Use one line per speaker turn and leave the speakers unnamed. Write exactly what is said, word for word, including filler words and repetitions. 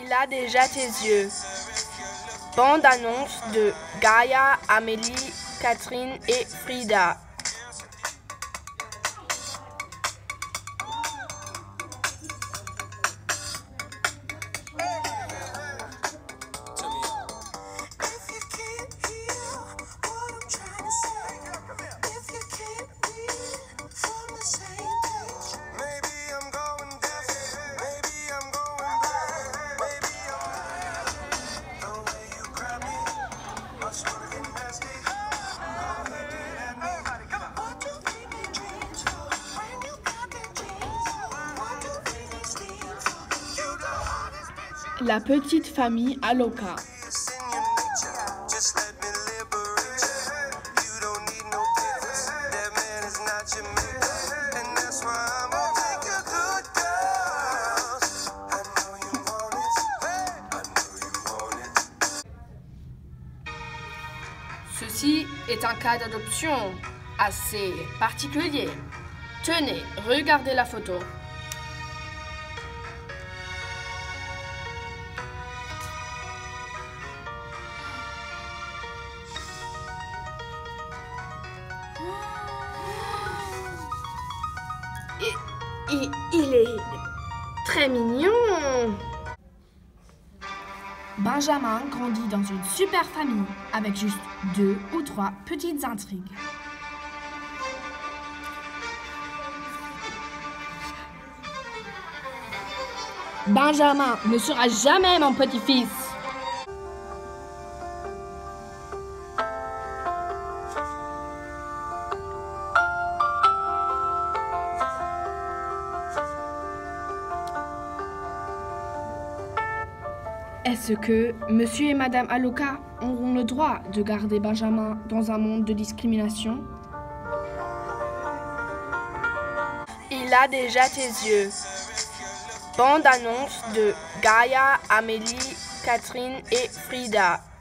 Il a déjà tes yeux. Bande annonce de Gaïa, Amélie, Catherine et Frida. La petite famille Aloka. Ceci est un cas d'adoption assez particulier. Tenez, regardez la photo. Et, et, il est très mignon. Benjamin grandit dans une super famille avec juste deux ou trois petites intrigues. Benjamin ne sera jamais mon petit-fils. Est-ce que Monsieur et Madame Aloka auront le droit de garder Benjamin dans un monde de discrimination? Il a déjà tes yeux. Bande annonce de Gaïa, Amélie, Catherine et Frida.